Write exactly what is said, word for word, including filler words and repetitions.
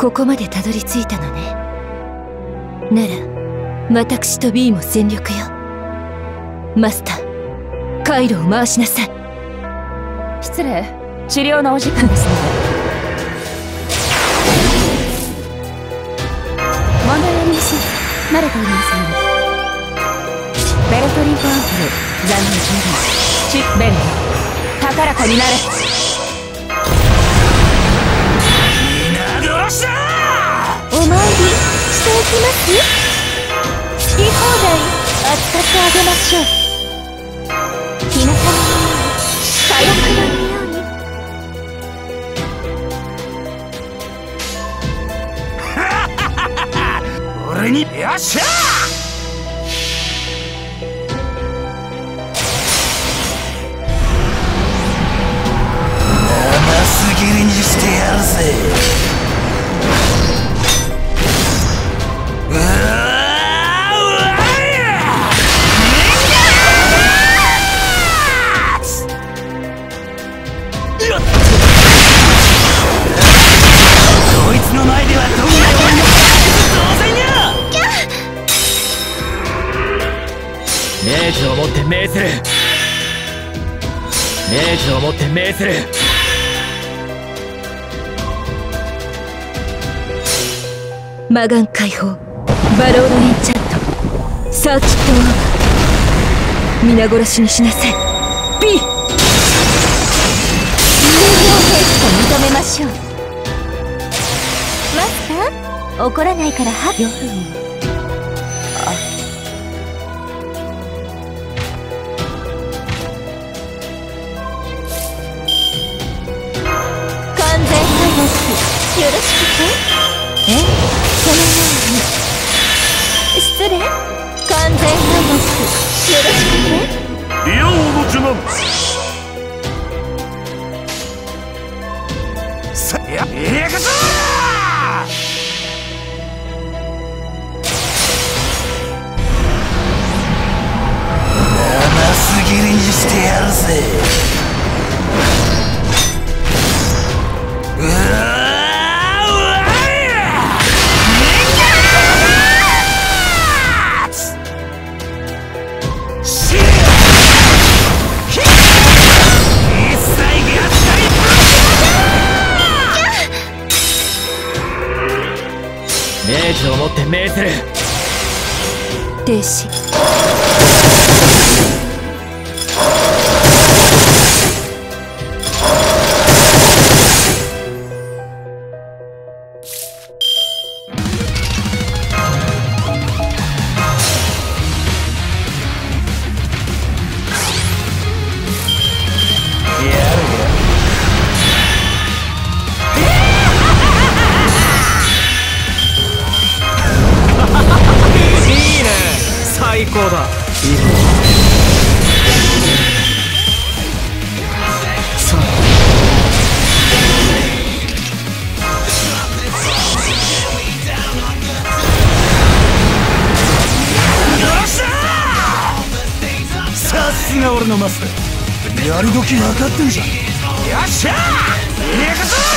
ここまでたどり着いたのね。なら私と B も全力よ。マスター、回路を回しなさい。 失礼、治療のお時間ですので。問題ありません。慣れておりますので。ベルトリンプアンプル残念十分。チップベルト高らかになれ。 皆殺しだお参りしていきます。好き放題扱ってあげましょう。皆様さよくなるように。 俺によっしゃ生すぎりにしてやるぜ。うわこいつの前ではどんなように当然や。 命じをもって命ずる。命じをもって命ずる。 魔眼解放、バロードエンチャント、サーキットオーバー。皆殺しにしなさい B。 友情兵士と認めましょう。マスター、怒らないからはよ。完全回復よろしくて。え、そのように。失礼、完全回復よろしくて。 リア王の受難。さあ、や行くぞ生すぎりにしてやるぜ。うわ命じをもって命ずる。 停止。 最高だ。さあさすが俺のマスター。やる時分かってんじゃん。よっしゃ行くぞ。